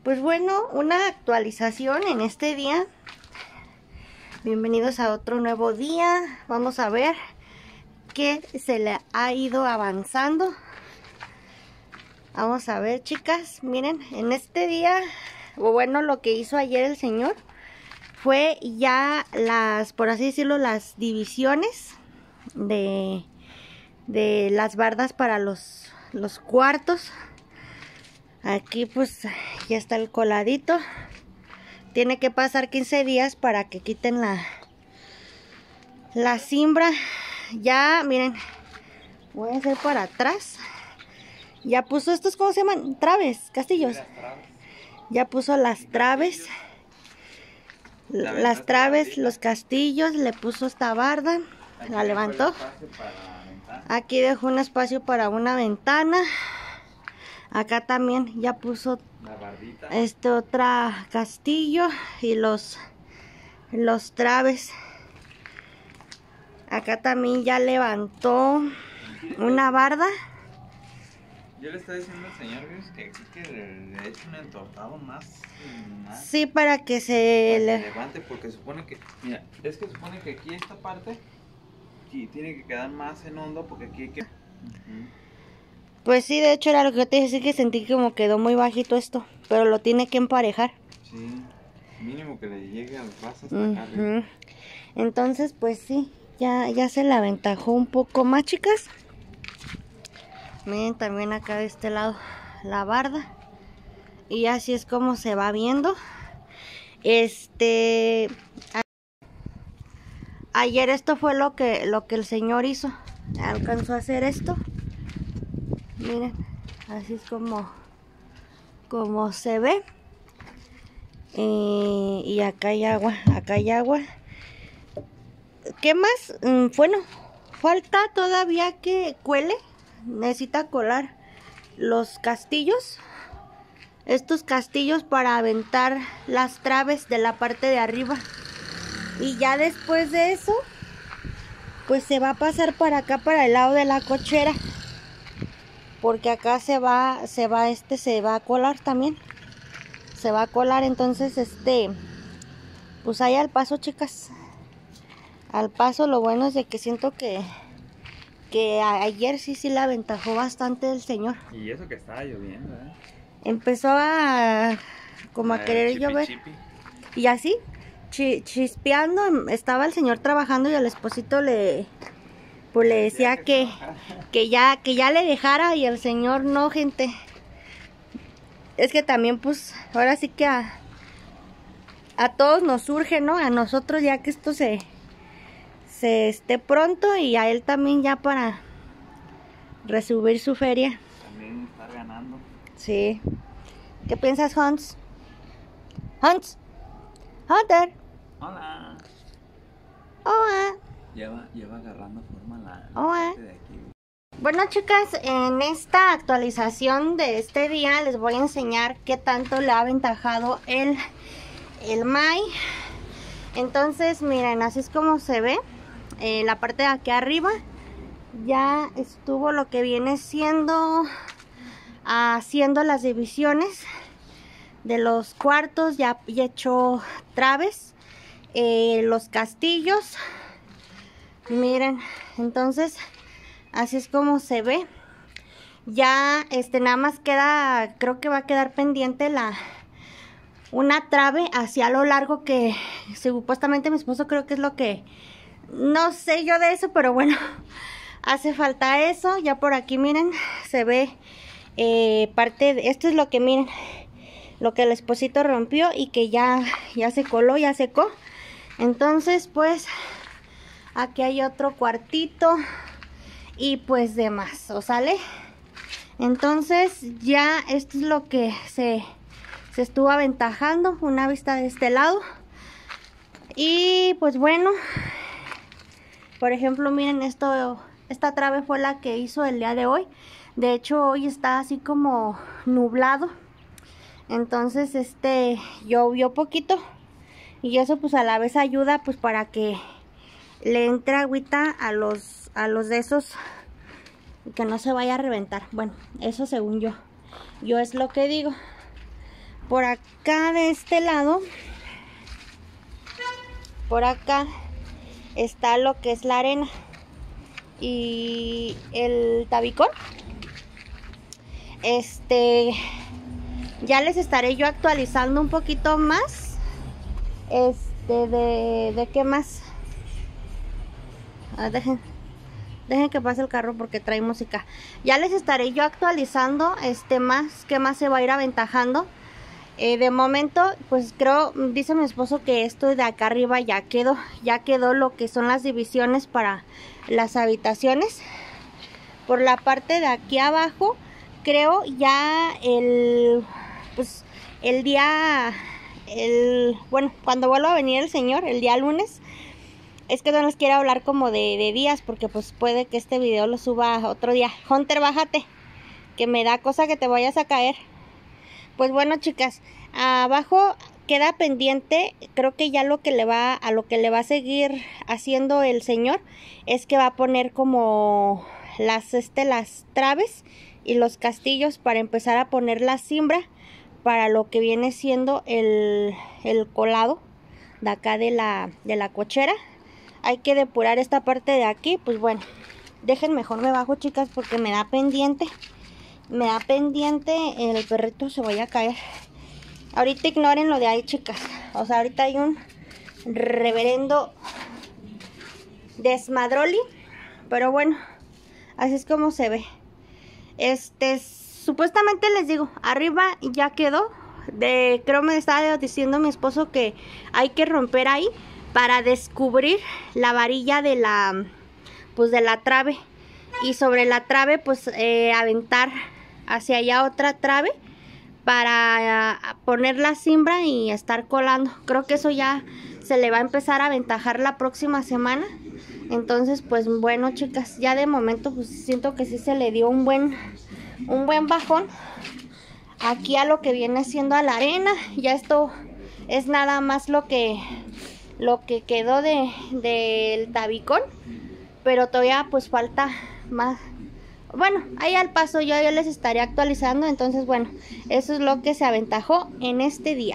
Pues bueno, una actualización en este día. Bienvenidos a otro nuevo día. Vamos a ver qué se le ha ido avanzando. Vamos a ver, chicas, miren, en este día, o bueno, lo que hizo ayer el señor fue ya las, por así decirlo, las divisiones de las bardas para los cuartos. Aquí pues ya está el coladito. Tiene que pasar 15 días para que quiten la cimbra. Ya, miren, voy a hacer para atrás. Ya puso estos, ¿cómo se llaman? Traves, castillos. Ya puso las traves. Las traves, los castillos, le puso esta barda. La levantó. Aquí dejó un espacio para una ventana. Acá también ya puso otra castillo y los traves. Acá también ya levantó una barda. Yo le estaba diciendo al señor que le eche un entortado más. Sí, para que se levante, porque supone que, mira, es que supone que aquí esta parte aquí tiene que quedar más en hondo, porque aquí hay que... Pues sí, de hecho era lo que yo te decía, que sentí como quedó muy bajito esto, pero lo tiene que emparejar. Sí, mínimo que le llegue al paso hasta acá arriba. Entonces, pues sí, ya se le aventajó un poco más, chicas. Miren también acá de este lado la barda. Y así es como se va viendo. Ayer esto fue lo que el señor hizo. Alcanzó a hacer esto. Miren, así es como se ve. Y acá hay agua, ¿Qué más? Bueno, falta todavía que cuele. Necesita colar los castillos. Estos castillos para aventar las traves de la parte de arriba. Y ya después de eso, pues se va a pasar para acá, para el lado de la cochera. Porque acá se va a colar también. Se va a colar, entonces pues ahí al paso, chicas. Al paso. Lo bueno es de que siento que ayer sí la aventajó bastante el señor. Y eso que estaba lloviendo, Empezó a querer llover. Y así, chispeando, estaba el señor trabajando y el esposito le decía que ya le dejara, y el señor no, gente. Es que también pues ahora sí que a todos nos surge, ¿no? A nosotros ya que esto se esté pronto, y a él también ya para resubir su feria. También estar ganando. Sí. ¿Qué piensas, Hans? Hans. Hunter. Hola. Hola. Ya va agarrando forma la parte de aquí. Bueno, chicas, en esta actualización de este día les voy a enseñar qué tanto le ha aventajado el May. Entonces, miren, así es como se ve. La parte de aquí arriba ya estuvo lo que viene siendo haciendo las divisiones de los cuartos. Ya echó traves, los castillos. Miren, entonces así es como se ve. Ya nada más queda, creo que va a quedar pendiente una trave hacia lo largo, que supuestamente mi esposo creo que es lo que, no sé yo de eso, pero bueno, hace falta eso. Ya por aquí miren, se ve parte de esto, es lo que miren, lo que el esposito rompió y que ya se coló, ya secó. Entonces pues aquí hay otro cuartito y pues demás, ¿o sale? Entonces ya esto es lo que se estuvo aventajando, una vista de este lado. Y pues bueno, por ejemplo, miren, esta trave fue la que hizo el día de hoy. De hecho, hoy está así como nublado. Entonces, llovió poquito. Y eso pues a la vez ayuda pues para que le entre agüita a los de esos, que no se vaya a reventar. Bueno, eso según yo es lo que digo. Por acá de este lado, por acá está lo que es la arena y el tabicón. Ya les estaré yo actualizando un poquito más. ¿De qué más? Dejen que pase el carro porque trae música. Ya les estaré yo actualizando más, qué más se va a ir aventajando. De momento, pues creo, dice mi esposo que esto de acá arriba ya quedó lo que son las divisiones para las habitaciones. Por la parte de aquí abajo, creo ya bueno, cuando vuelva a venir el señor, el día lunes, es que no les quiero hablar como de días, porque pues puede que este video lo suba otro día. Hunter, bájate, que me da cosa que te vayas a caer. Pues bueno, chicas, abajo queda pendiente, creo que ya a lo que le va a seguir haciendo el señor es que va a poner como las traves y los castillos para empezar a poner la cimbra para lo que viene siendo el colado de acá de la cochera. Hay que depurar esta parte de aquí. Pues bueno, dejen mejor me bajo, chicas, porque me da pendiente el perrito se vaya a caer. Ahorita ignoren lo de ahí, chicas. O sea, ahorita hay un reverendo desmadroli, pero bueno, así es como se ve. Supuestamente les digo, arriba ya quedó. Creo me estaba diciendo mi esposo que hay que romper ahí para descubrir la varilla de la trave, y sobre la trave pues aventar hacia allá otra trave para poner la cimbra y estar colando. Creo que eso ya se le va a empezar a aventajar la próxima semana. Entonces pues bueno, chicas, ya de momento pues siento que sí se le dio un buen bajón aquí a lo que viene siendo a la arena. Ya esto es nada más lo que quedó del tabicón, pero todavía pues falta más. Bueno, ahí al paso yo les estaré actualizando. Entonces bueno, eso es lo que se aventajó en este día.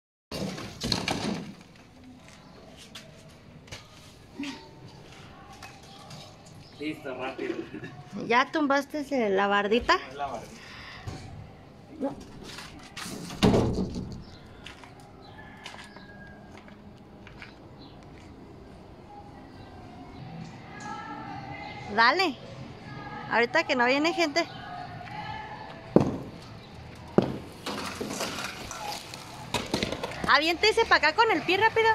Listo, rápido. ¿Ya tumbaste la bardita? La bardita. No. Dale, ahorita que no viene gente. Aviéntese para acá con el pie rápido.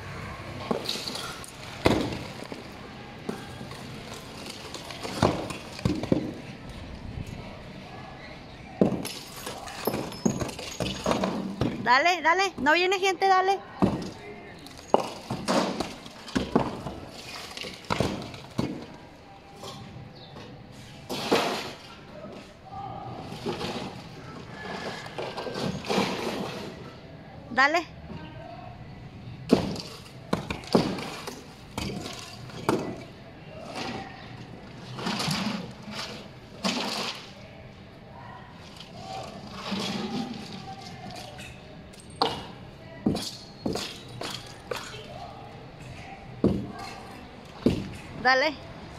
Dale, dale, no viene gente, dale. Dale. Dale.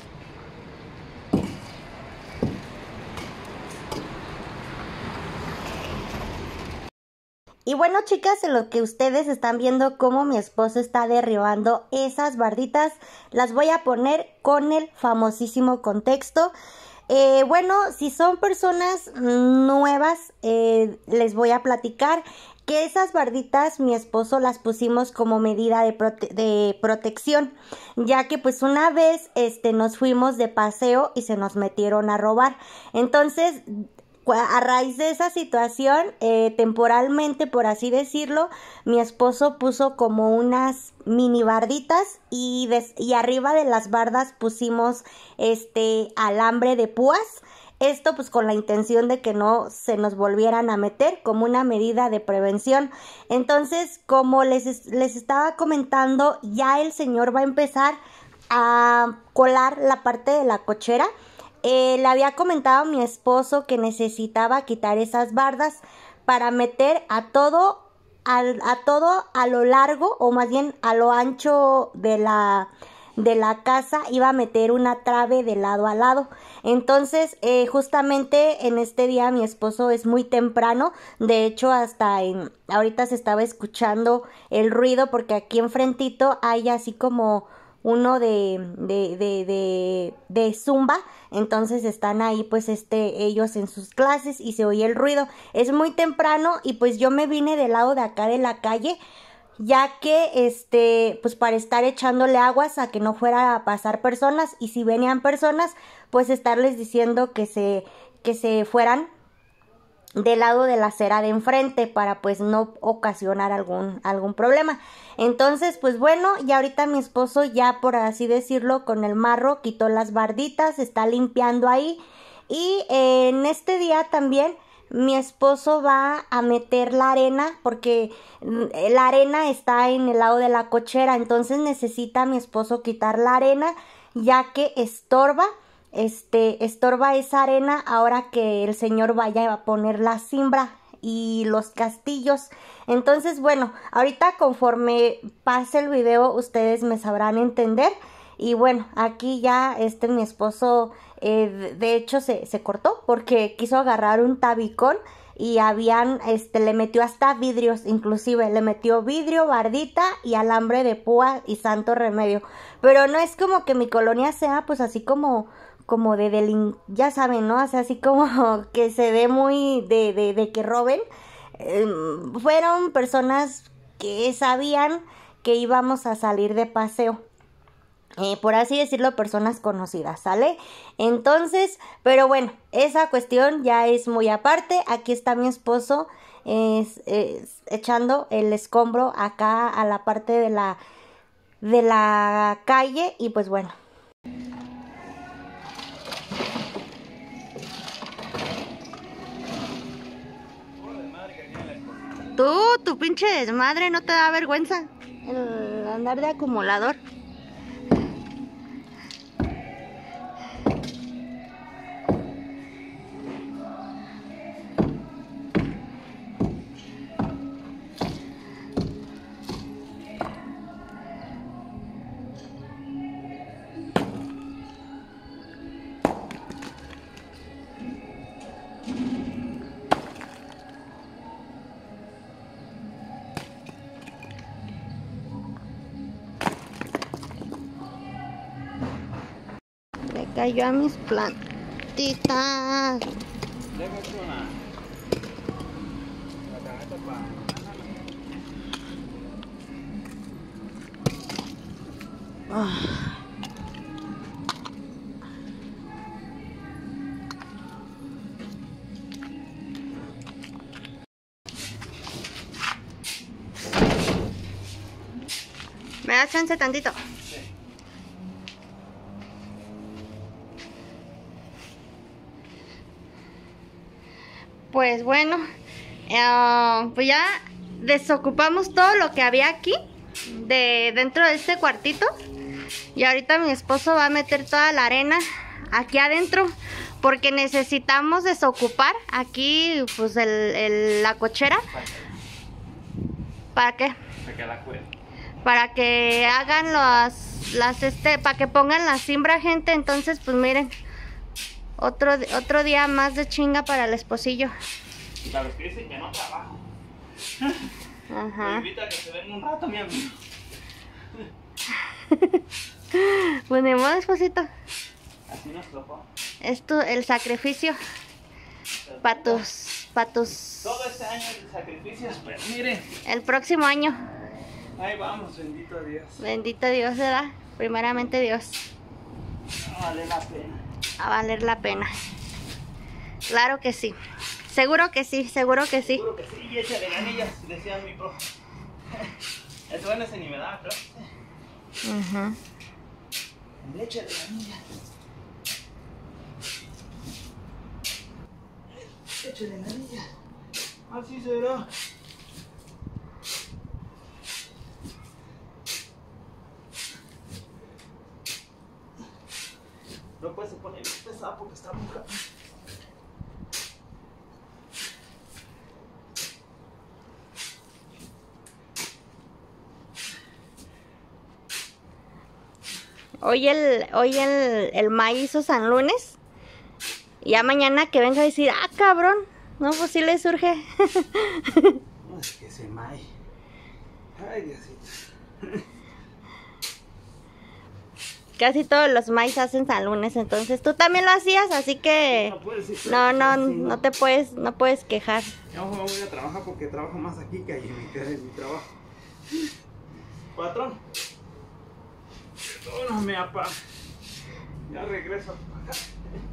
Y bueno, chicas, en lo que ustedes están viendo cómo mi esposo está derribando esas barditas, las voy a poner con el famosísimo contexto. Bueno, si son personas nuevas, les voy a platicar que esas barditas mi esposo las pusimos como medida de protección, ya que pues una vez nos fuimos de paseo y se nos metieron a robar. Entonces, a raíz de esa situación, temporalmente, por así decirlo, mi esposo puso como unas mini barditas y arriba de las bardas pusimos alambre de púas. Esto pues con la intención de que no se nos volvieran a meter, como una medida de prevención. Entonces, como les estaba comentando, ya el señor va a empezar a colar la parte de la cochera. Le había comentado a mi esposo que necesitaba quitar esas bardas para meter a todo a lo largo, o más bien a lo ancho de la casa, iba a meter una trave de lado a lado. Entonces justamente en este día mi esposo es muy temprano, de hecho ahorita se estaba escuchando el ruido porque aquí enfrentito hay así como uno de zumba, entonces están ahí pues ellos en sus clases y se oye el ruido. Es muy temprano y pues yo me vine del lado de acá de la calle, ya que pues para estar echándole aguas a que no fuera a pasar personas, y si venían personas pues estarles diciendo que se fueran del lado de la acera de enfrente para pues no ocasionar algún problema. Entonces pues bueno, ya ahorita mi esposo ya, por así decirlo, con el marro quitó las barditas, está limpiando ahí, y en este día también mi esposo va a meter la arena porque la arena está en el lado de la cochera, entonces necesita mi esposo quitar la arena ya que estorba esa arena ahora que el señor vaya a poner la cimbra y los castillos. Entonces bueno, ahorita conforme pase el video ustedes me sabrán entender. Y bueno, aquí ya mi esposo de hecho se cortó porque quiso agarrar un tabicón y le metió hasta vidrios, inclusive le metió vidrio, bardita y alambre de púa y santo remedio. Pero no es como que mi colonia sea pues así como ya saben, ¿no? O sea, así como que se ve muy de que roben. Fueron personas que sabían que íbamos a salir de paseo. Por así decirlo, personas conocidas, ¿sale? Entonces, pero bueno, esa cuestión ya es muy aparte. Aquí está mi esposo echando el escombro acá a la parte de la calle, y pues bueno. Tu pinche desmadre, ¿no te da vergüenza el andar de acumulador? Le cayó a mis plantitas. ¿Me das chance tantito? Sí. Pues bueno, pues ya desocupamos todo lo que había aquí dentro de este cuartito, y ahorita mi esposo va a meter toda la arena aquí adentro porque necesitamos desocupar aquí pues la cochera. ¿Para qué? Para que la cuiden. Para que hagan para que pongan la cimbra, gente. Entonces pues miren, otro día más de chinga para el esposillo. Y para los que dicen que no trabajo, Ajá. me invita a que se venga un rato, mi amigo. Pues ni modo, esposito. Así nos tocó. Esto, el sacrificio para tus Todo este año de sacrificios, pero miren, el próximo año. ahí vamos, bendito Dios. Bendito Dios, ¿verdad? Primeramente Dios. Vale la pena. A valer la pena. Claro que sí. Seguro que sí, seguro que sí. Seguro que sí, y échale ganillas, decía mi profe. Es bueno ese ni me da, pero. Échale ganillas. Échale ganillas. Así será. No puede se pone pesado porque está mojado. el May hizo San Lunes. Ya mañana que venga a decir, ah, cabrón. No, pues sí le surge. No, es que ese May. Ay, Diosito. Casi todos los Mays hacen San Lunes, entonces tú también lo hacías, así que no puedes quejar. Yo voy a trabajar porque trabajo más aquí que ahí en mi trabajo. Patrón. Perdóname, papá. Ya regreso a acá.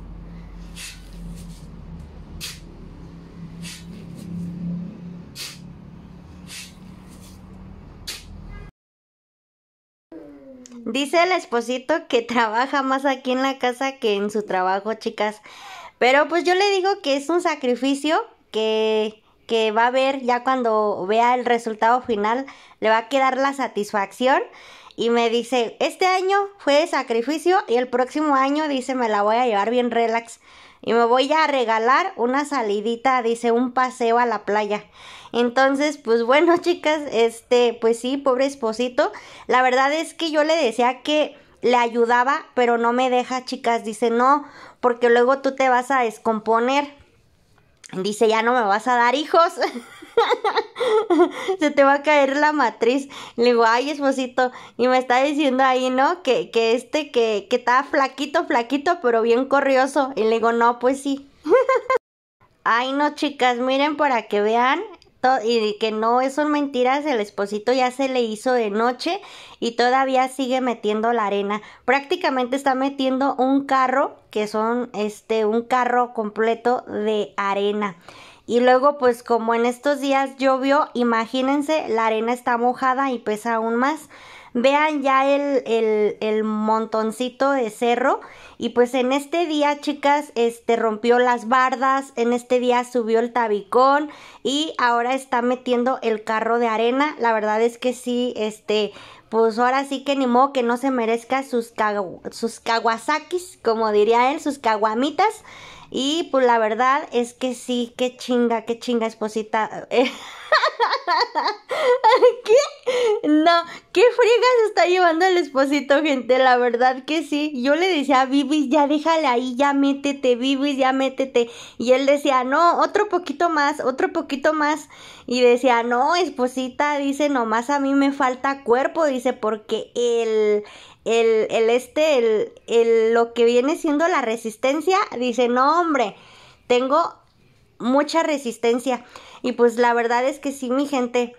Dice el esposito que trabaja más aquí en la casa que en su trabajo, chicas. Pero pues yo le digo que es un sacrificio que va a ver ya cuando vea el resultado final. Le va a quedar la satisfacción. Y me dice, este año fue sacrificio y el próximo año, dice, me la voy a llevar bien relax. Y me voy a regalar una salidita, dice, un paseo a la playa. Entonces, pues bueno, chicas, pues sí, pobre esposito. La verdad es que yo le decía que le ayudaba, pero no me deja, chicas. Dice, no, porque luego tú te vas a descomponer. Dice, ya no me vas a dar hijos. Se te va a caer la matriz. Le digo, ay, esposito. Y me está diciendo ahí, ¿no? Que está flaquito, pero bien corrioso. Y le digo, no, pues sí. Ay, no, chicas, miren para que vean. Y que no son mentiras, el esposito ya se le hizo de noche y todavía sigue metiendo la arena. Prácticamente está metiendo un carro, que son un carro completo de arena. Y luego, pues como en estos días llovió, imagínense, la arena está mojada y pesa aún más. Vean ya el montoncito de cerro. Y pues en este día, chicas, rompió las bardas. En este día subió el tabicón. Y ahora está metiendo el carro de arena. La verdad es que sí, pues ahora sí que ni modo que no se merezca sus kawasakis, como diría él, sus caguamitas. Y pues la verdad es que sí, qué chinga, esposita. ¿Qué? No, qué friegas está llevando el esposito, gente. La verdad que sí. Yo le decía a Bibis, ya déjale ahí, ya métete, Bibis, ya métete. Y él decía, no, otro poquito más. Y decía, no, esposita, dice, nomás a mí me falta cuerpo, dice, porque lo que viene siendo la resistencia, dice, no, hombre, tengo mucha resistencia. Y pues la verdad es que sí, mi gente,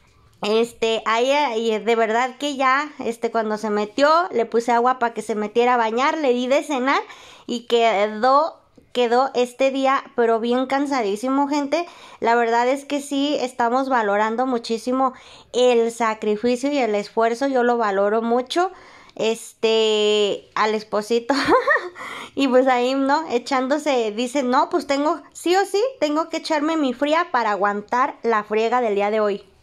ahí de verdad que ya, cuando se metió, le puse agua para que se metiera a bañar, le di de cenar y quedó este día, pero bien cansadísimo, gente. La verdad es que sí, estamos valorando muchísimo el sacrificio y el esfuerzo, yo lo valoro mucho, al esposito. Y pues ahí, ¿no? Echándose, dice, no, pues sí o sí, tengo que echarme mi fría para aguantar la friega del día de hoy.